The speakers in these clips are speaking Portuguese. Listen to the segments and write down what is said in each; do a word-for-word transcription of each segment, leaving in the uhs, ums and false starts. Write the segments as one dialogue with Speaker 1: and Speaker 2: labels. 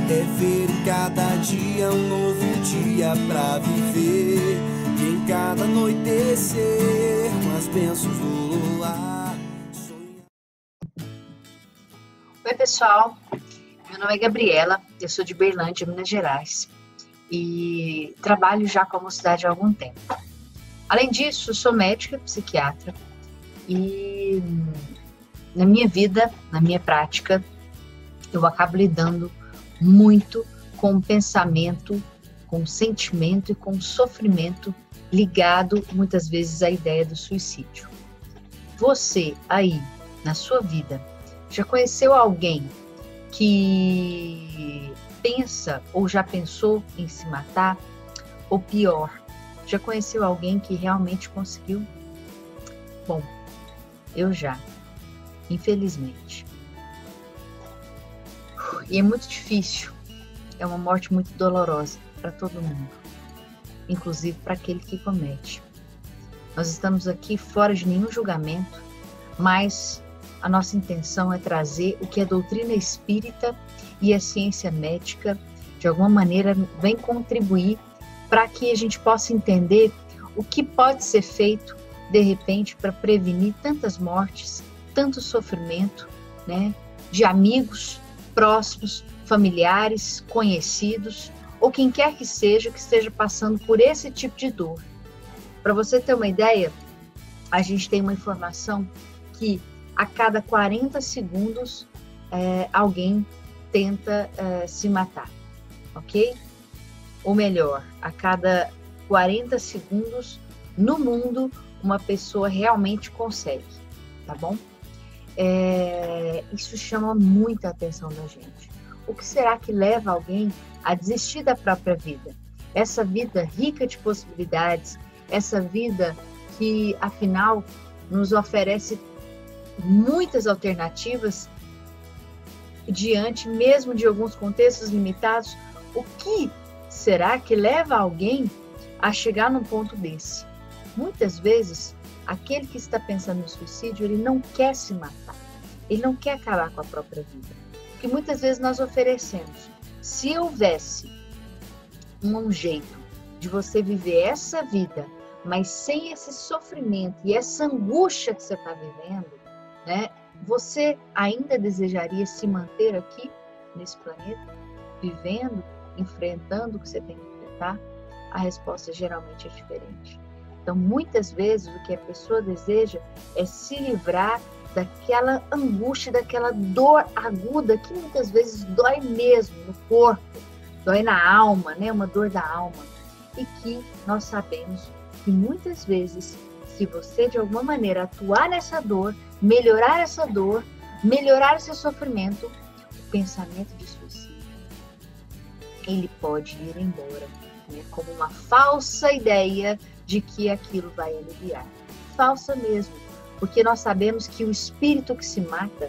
Speaker 1: é ver em cada dia um novo dia pra viver, e em cada anoitecer com as bênçãos do luar.
Speaker 2: Oi pessoal, meu nome é Gabriela, eu sou de Berlândia, Minas Gerais, e trabalho já com a mocidade há algum tempo. Além disso, sou médica, psiquiatra, e na minha vida, na minha prática, eu acabo lidando muito com o pensamento, com o sentimento e com o sofrimento ligado muitas vezes à ideia do suicídio. Você aí, na sua vida, já conheceu alguém que pensa ou já pensou em se matar? Ou pior, já conheceu alguém que realmente conseguiu? Bom, eu já, infelizmente. E é muito difícil, é uma morte muito dolorosa para todo mundo, inclusive para aquele que comete. Nós estamos aqui fora de nenhum julgamento, mas a nossa intenção é trazer o que a doutrina espírita e a ciência médica, de alguma maneira, vem contribuir para que a gente possa entender o que pode ser feito, de repente, para prevenir tantas mortes, tanto sofrimento, né, de amigos próximos, familiares, conhecidos, ou quem quer que seja que esteja passando por esse tipo de dor. Para você ter uma ideia, a gente tem uma informação que a cada quarenta segundos é, alguém tenta é, se matar, ok? Ou melhor, a cada quarenta segundos no mundo uma pessoa realmente consegue, tá bom? É, isso chama muita atenção da gente. O que será que leva alguém a desistir da própria vida? Essa vida rica de possibilidades, essa vida que, afinal, nos oferece muitas alternativas diante mesmo de alguns contextos limitados. O que será que leva alguém a chegar num ponto desse? Muitas vezes, aquele que está pensando no suicídio, ele não quer se matar, ele não quer acabar com a própria vida. O que muitas vezes nós oferecemos, se houvesse um jeito de você viver essa vida, mas sem esse sofrimento e essa angústia que você está vivendo, né? Você ainda desejaria se manter aqui, nesse planeta, vivendo, enfrentando o que você tem que enfrentar? A resposta geralmente é diferente. Então, muitas vezes, o que a pessoa deseja é se livrar daquela angústia, daquela dor aguda, que muitas vezes dói mesmo no corpo, dói na alma, né? Uma dor da alma. E que nós sabemos que muitas vezes, se você de alguma maneira atuar nessa dor, melhorar essa dor, melhorar esse sofrimento, o pensamento de suicídio, ele pode ir embora, né? Como uma falsa ideia de que aquilo vai aliviar. Falsa mesmo, porque nós sabemos que o espírito que se mata,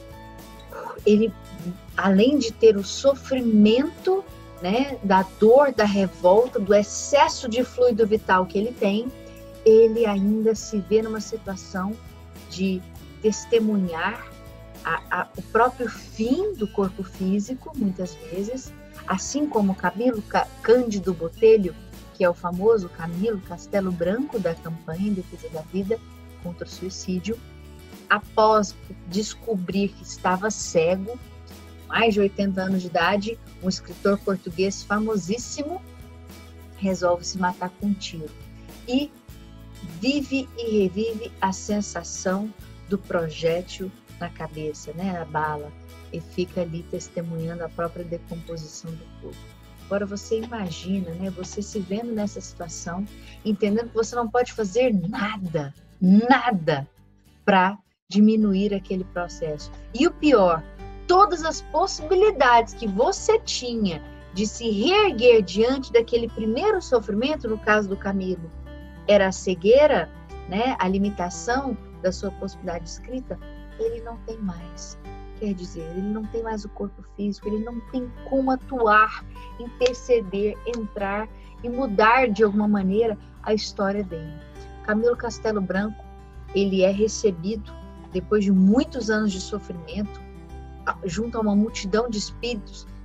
Speaker 2: ele, além de ter o sofrimento, né, da dor, da revolta, do excesso de fluido vital que ele tem, ele ainda se vê numa situação de testemunhar a, a, o próprio fim do corpo físico, muitas vezes, assim como Camilo Cândido Botelho, que é o famoso Camilo Castelo Branco da campanha em defesa da vida contra o suicídio, após descobrir que estava cego, mais de oitenta anos de idade, um escritor português famosíssimo, resolve se matar com um tiro. E vive e revive a sensação do projétil na cabeça, né, a bala, e fica ali testemunhando a própria decomposição do corpo. Agora você imagina, né, você se vendo nessa situação, entendendo que você não pode fazer nada, nada para diminuir aquele processo. E o pior, todas as possibilidades que você tinha de se reerguer diante daquele primeiro sofrimento, no caso do Camilo, era a cegueira, né, a limitação da sua possibilidade de escrita, ele não tem mais. Quer dizer, ele não tem mais o corpo físico, ele não tem como atuar, interceder, entrar e mudar de alguma maneira a história dele. Camilo Castelo Branco, ele é recebido, depois de muitos anos de sofrimento, junto a uma multidão de espíritos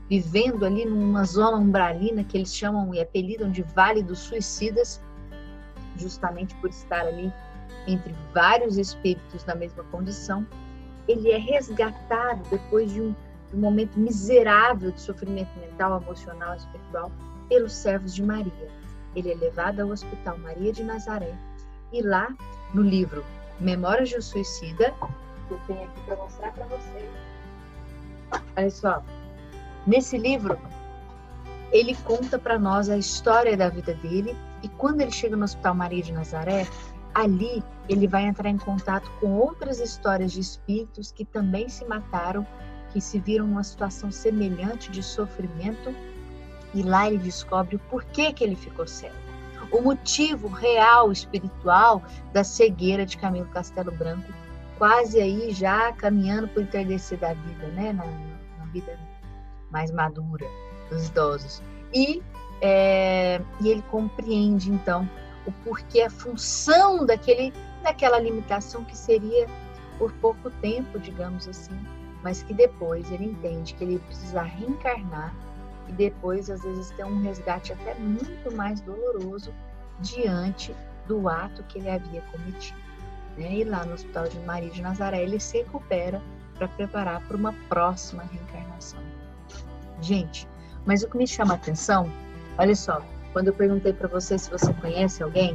Speaker 2: vivendo ali numa zona umbralina que eles chamam e apelidam de Vale dos Suicidas, justamente por estar ali entre vários espíritos na mesma condição. Ele é resgatado depois de um, de um momento miserável de sofrimento mental, emocional e espiritual pelos servos de Maria. Ele é levado ao Hospital Maria de Nazaré e lá no livro Memórias de um Suicida, que eu tenho aqui para mostrar para vocês. Olha só, nesse livro ele conta para nós a história da vida dele e quando ele chega no Hospital Maria de Nazaré, ali ele vai entrar em contato com outras histórias de espíritos que também se mataram, que se viram numa situação semelhante de sofrimento e lá ele descobre o porquê que ele ficou cego. O motivo real espiritual da cegueira de Camilo Castelo Branco, quase aí já caminhando para o entardecer da vida, né? na, na vida mais madura dos idosos. E, é, e ele compreende, então, o porquê, a função daquele, daquela limitação que seria por pouco tempo, digamos assim, mas que depois ele entende que ele precisa reencarnar e depois, às vezes, ter um resgate até muito mais doloroso diante do ato que ele havia cometido. Né? E lá no Hospital de Maria de Nazaré, ele se recupera para preparar para uma próxima reencarnação. Gente, mas o que me chama a atenção, olha só, quando eu perguntei para você se você conhece alguém,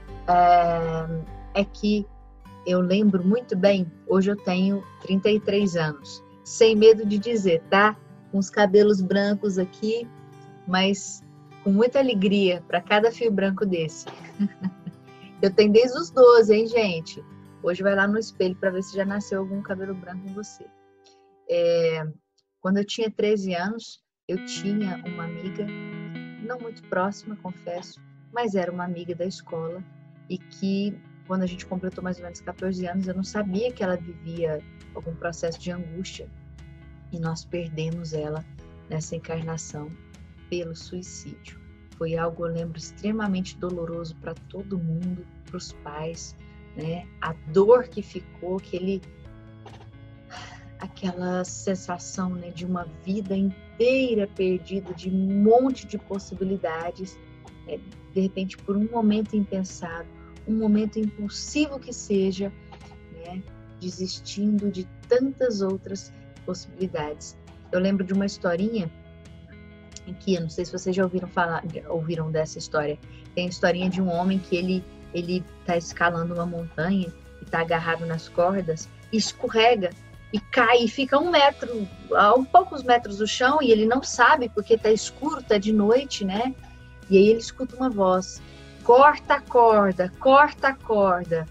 Speaker 2: é, é que eu lembro muito bem, hoje eu tenho trinta e três anos, sem medo de dizer, tá? Com os cabelos brancos aqui, mas com muita alegria para cada fio branco desse. Eu tenho desde os doze, hein, gente? Hoje vai lá no espelho para ver se já nasceu algum cabelo branco em você. É, quando eu tinha treze anos, eu tinha uma amiga, não muito próxima, confesso, mas era uma amiga da escola e que, quando a gente completou mais ou menos catorze anos, eu não sabia que ela vivia algum processo de angústia e nós perdemos ela nessa encarnação pelo suicídio. Foi algo, eu lembro, extremamente doloroso para todo mundo, para os pais, né? A dor que ficou, aquele, aquela sensação, né, de uma vida inteira perdida, de um monte de possibilidades, né? De repente, por um momento impensado, um momento impulsivo que seja, né, desistindo de tantas outras possibilidades. Eu lembro de uma historinha em que, eu não sei se vocês já ouviram falar, ouviram dessa história. Tem a historinha de um homem que ele ele está escalando uma montanha e está agarrado nas cordas, e escorrega e cai e fica um metro, a um poucos metros do chão, e ele não sabe porque está escuro, está de noite, né? E aí ele escuta uma voz: corta a corda, corta a corda.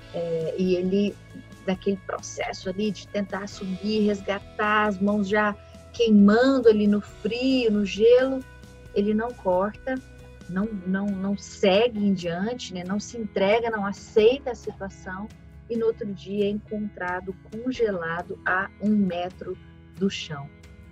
Speaker 2: É, e ele, daquele processo ali de tentar subir, resgatar, as mãos já queimando ali no frio, no gelo, ele não corta, não, não, não segue em diante, né? Não se entrega, não aceita a situação, e no outro dia é encontrado congelado a um metro do chão.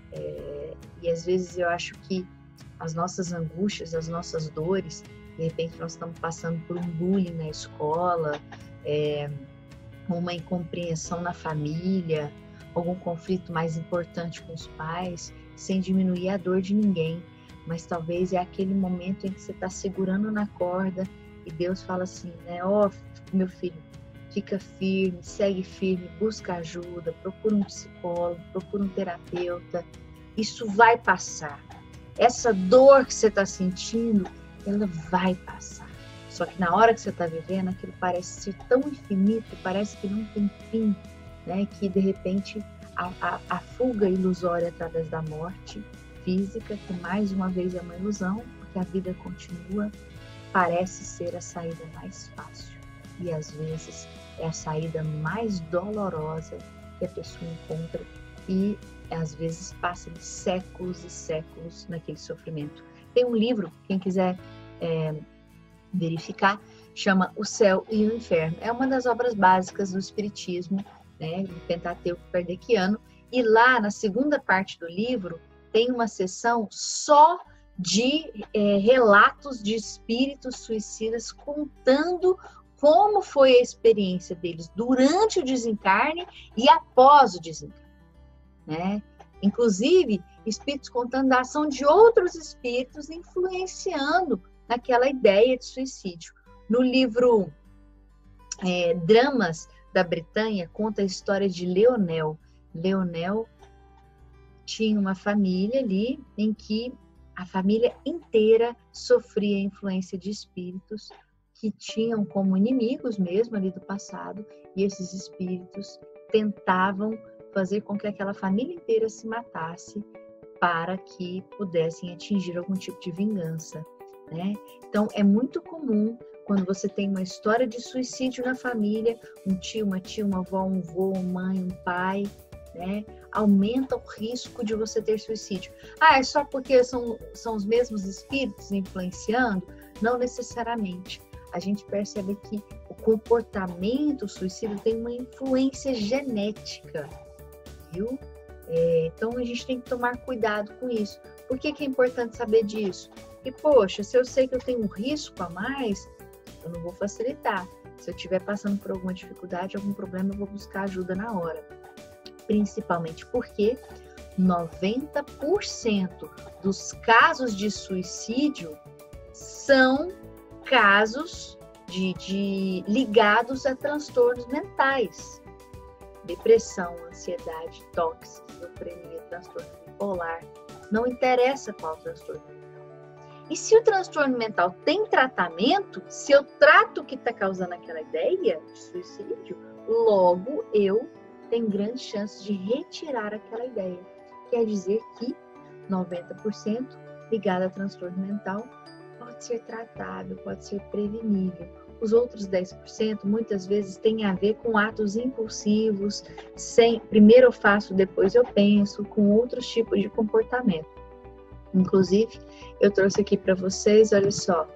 Speaker 2: É, e às vezes eu acho que as nossas angústias, as nossas dores, de repente nós estamos passando por um bullying na escola, é, uma incompreensão na família, algum conflito mais importante com os pais, sem diminuir a dor de ninguém, mas talvez é aquele momento em que você está segurando na corda e Deus fala assim, né? Ó, oh, meu filho, fica firme, segue firme, busca ajuda, procura um psicólogo, procura um terapeuta, isso vai passar. Essa dor que você está sentindo, ela vai passar. Só que na hora que você está vivendo, aquilo parece ser tão infinito, parece que não tem fim, né? Que de repente a, a, a fuga ilusória através da morte física, que mais uma vez é uma ilusão, porque a vida continua, parece ser a saída mais fácil. E às vezes é a saída mais dolorosa que a pessoa encontra e às vezes passa de séculos e séculos naquele sofrimento. Tem um livro, quem quiser é, verificar, chama O Céu e o Inferno. É uma das obras básicas do Espiritismo, né, do Pentateuco Kardeciano, e lá na segunda parte do livro tem uma seção só de é, relatos de espíritos suicidas contando como foi a experiência deles durante o desencarne e após o desencarne, né? Inclusive, espíritos contando da ação de outros espíritos influenciando naquela ideia de suicídio. No livro é, Dramas da Bretanha, conta a história de Leonel. Leonel tinha uma família ali em que a família inteira sofria a influência de espíritos que tinham como inimigos mesmo ali do passado, e esses espíritos tentavam fazer com que aquela família inteira se matasse para que pudessem atingir algum tipo de vingança, né? Então, é muito comum quando você tem uma história de suicídio na família, um tio, uma tia, uma avó, um avô, uma mãe, um pai, né? Aumenta o risco de você ter suicídio. Ah, é só porque são, são os mesmos espíritos influenciando? Não necessariamente. A gente percebe que o comportamento suicida tem uma influência genética, viu? É, então, a gente tem que tomar cuidado com isso. Por que que é importante saber disso? Porque, poxa, se eu sei que eu tenho um risco a mais, eu não vou facilitar. Se eu estiver passando por alguma dificuldade, algum problema, eu vou buscar ajuda na hora. Principalmente porque noventa por cento dos casos de suicídio são casos de, de ligados a transtornos mentais. Depressão, ansiedade, toque, esquizofrenia, transtorno bipolar. Não interessa qual transtorno mental. E se o transtorno mental tem tratamento, se eu trato o que está causando aquela ideia de suicídio, logo eu tenho grandes chances de retirar aquela ideia. Quer dizer que noventa por cento ligado a transtorno mental pode ser tratável, pode ser prevenível. Os outros dez por cento muitas vezes têm a ver com atos impulsivos, sem primeiro eu faço, depois eu penso, com outros tipos de comportamento. Inclusive, eu trouxe aqui para vocês, olha só,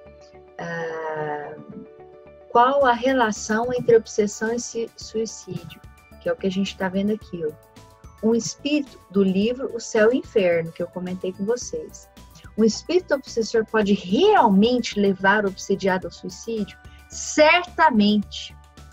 Speaker 2: ah, qual a relação entre obsessão e suicídio, que é o que a gente está vendo aqui. Ó. Um espírito do livro O Céu e o Inferno, que eu comentei com vocês. Um espírito obsessor pode realmente levar o obsediado ao suicídio? Certamente,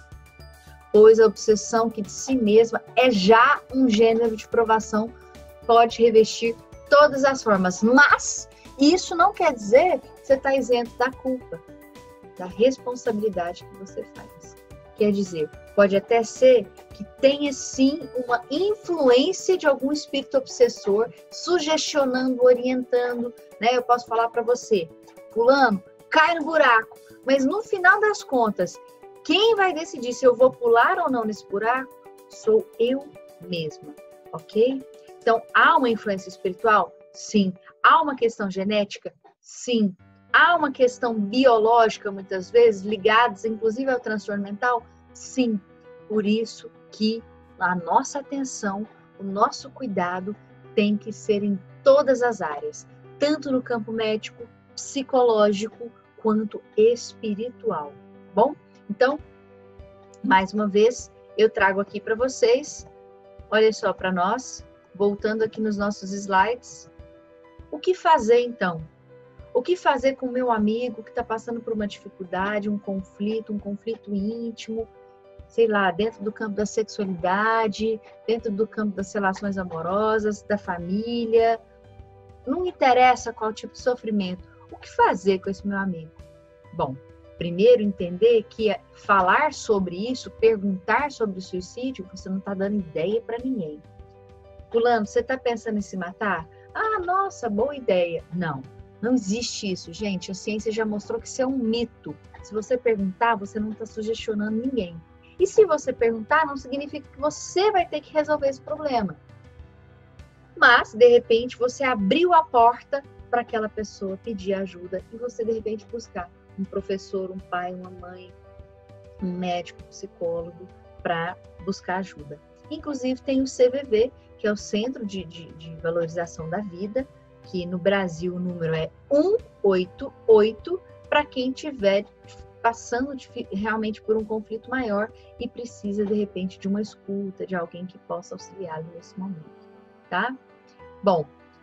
Speaker 2: pois a obsessão que de si mesma é já um gênero de provação, pode revestir todas as formas, mas isso não quer dizer que você está isento da culpa, da responsabilidade que você faz. Quer dizer, pode até ser que tenha sim uma influência de algum espírito obsessor, sugestionando, orientando, né? Eu posso falar para você, fulano, cai no buraco, mas no final das contas, quem vai decidir se eu vou pular ou não nesse buraco sou eu mesma, ok? Então, há uma influência espiritual? Sim. Há uma questão genética? Sim. Há uma questão biológica, muitas vezes, ligadas, inclusive, ao transtorno mental? Sim. Por isso que a nossa atenção, o nosso cuidado tem que ser em todas as áreas, tanto no campo médico, psicológico, quanto espiritual. Bom? Então, mais uma vez, eu trago aqui para vocês, olha só para nós, voltando aqui nos nossos slides, o que fazer então? O que fazer com o meu amigo que está passando por uma dificuldade, um conflito, um conflito íntimo, sei lá, dentro do campo da sexualidade, dentro do campo das relações amorosas, da família, não interessa qual tipo de sofrimento. O que fazer com esse meu amigo? Bom, primeiro entender que falar sobre isso, perguntar sobre o suicídio, você não está dando ideia para ninguém. Fulano, você está pensando em se matar? Ah, nossa, boa ideia. Não, não existe isso, gente. A ciência já mostrou que isso é um mito. Se você perguntar, você não está sugestionando ninguém. E se você perguntar, não significa que você vai ter que resolver esse problema. Mas, de repente, você abriu a porta para aquela pessoa pedir ajuda e você, de repente, buscar um professor, um pai, uma mãe, um médico, um psicólogo, para buscar ajuda. Inclusive, tem o C V V, que é o Centro de, de, de Valorização da Vida, que no Brasil o número é um oito oito, para quem estiver passando de, realmente por um conflito maior e precisa, de repente, de uma escuta, de alguém que possa auxiliá-lo nesse momento, tá? Bom,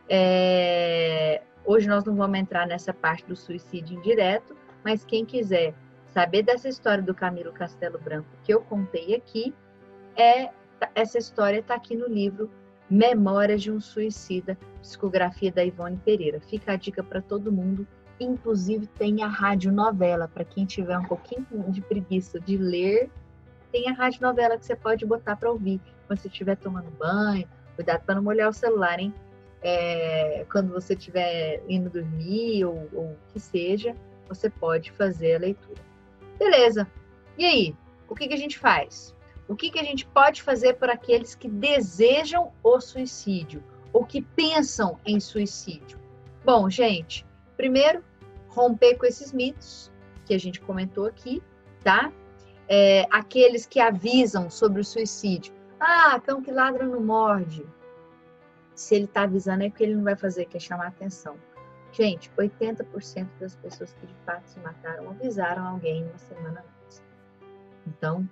Speaker 2: é... hoje nós não vamos entrar nessa parte do suicídio indireto, mas quem quiser saber dessa história do Camilo Castelo Branco que eu contei aqui, é, essa história está aqui no livro Memórias de um Suicida, psicografia da Ivone Pereira. Fica a dica para todo mundo. Inclusive tem a radionovela, para quem tiver um pouquinho de preguiça de ler, tem a radionovela que você pode botar para ouvir quando você estiver tomando banho. Cuidado para não molhar o celular, hein? É, quando você estiver indo dormir ou, ou o que seja, você pode fazer a leitura. Beleza. E aí? O que, que a gente faz? O que, que a gente pode fazer por aqueles que desejam o suicídio ou que pensam em suicídio? Bom, gente, primeiro, romper com esses mitos que a gente comentou aqui, tá? É, aqueles que avisam sobre o suicídio. Ah, cão que ladra não morde. Se ele está avisando é porque ele não vai fazer, que é chamar atenção. Gente, oitenta por cento das pessoas que de fato se mataram avisaram alguém uma semana antes. Então,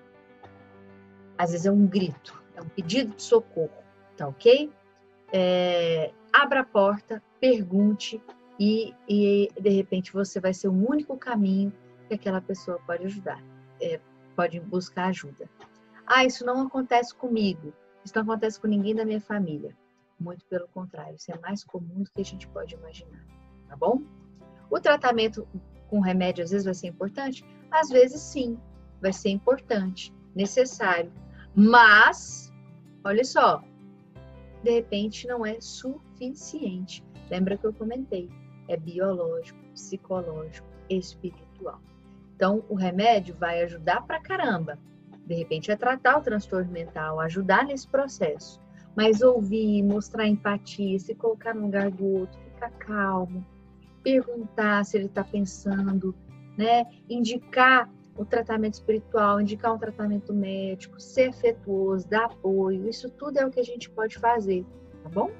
Speaker 2: às vezes é um grito, é um pedido de socorro, tá ok? É, abra a porta, pergunte e, e de repente você vai ser o único caminho que aquela pessoa pode ajudar, é, pode buscar ajuda. Ah, isso não acontece comigo, isso não acontece com ninguém da minha família. Muito pelo contrário, isso é mais comum do que a gente pode imaginar, tá bom? O tratamento com remédio às vezes vai ser importante? Às vezes sim, vai ser importante, necessário, mas, olha só, de repente não é suficiente. Lembra que eu comentei, é biológico, psicológico, espiritual. Então, o remédio vai ajudar pra caramba, de repente a tratar o transtorno mental, ajudar nesse processo. Mas ouvir, mostrar empatia, se colocar no lugar do outro, ficar calmo, perguntar se ele está pensando, né? Indicar o tratamento espiritual, indicar um tratamento médico, ser afetuoso, dar apoio, isso tudo é o que a gente pode fazer, tá bom?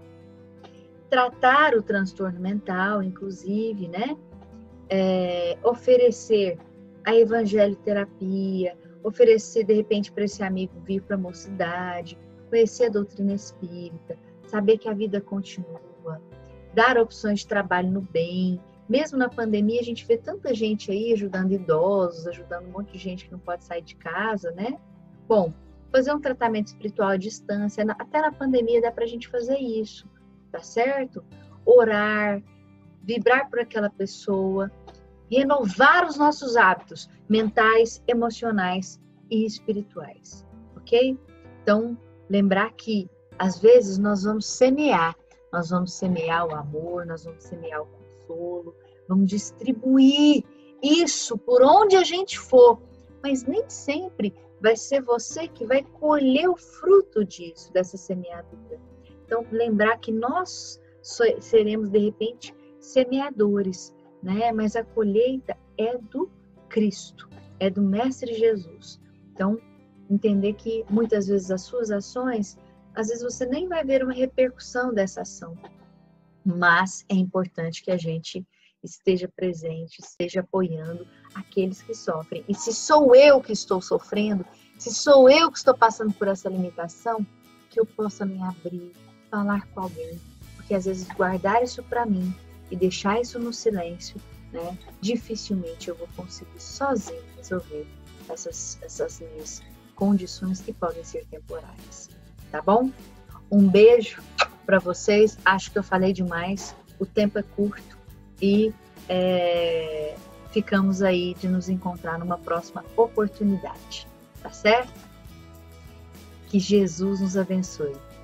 Speaker 2: Tratar o transtorno mental, inclusive, né? É, oferecer a evangelioterapia, oferecer, de repente, para esse amigo vir para a mocidade, conhecer a doutrina espírita, saber que a vida continua, dar opções de trabalho no bem. Mesmo na pandemia, a gente vê tanta gente aí ajudando idosos, ajudando um monte de gente que não pode sair de casa, né? Bom, fazer um tratamento espiritual à distância, até na pandemia dá pra gente fazer isso, tá certo? Orar, vibrar por aquela pessoa, renovar os nossos hábitos mentais, emocionais e espirituais, ok? Então, lembrar que, às vezes, nós vamos semear. Nós vamos semear o amor, nós vamos semear o consolo, vamos distribuir isso por onde a gente for. Mas nem sempre vai ser você que vai colher o fruto disso, dessa semeadura. Então, lembrar que nós seremos, de repente, semeadores, né? Mas a colheita é do Cristo, é do Mestre Jesus. Então, entender que muitas vezes as suas ações, às vezes você nem vai ver uma repercussão dessa ação, mas é importante que a gente esteja presente, esteja apoiando aqueles que sofrem. E se sou eu que estou sofrendo, se sou eu que estou passando por essa limitação, que eu possa me abrir, falar com alguém, porque às vezes guardar isso para mim e deixar isso no silêncio, né, dificilmente eu vou conseguir sozinho resolver essas, essas minhas condições que podem ser temporárias, tá bom? Um beijo para vocês, acho que eu falei demais, o tempo é curto e é, ficamos aí de nos encontrar numa próxima oportunidade, tá certo? Que Jesus nos abençoe.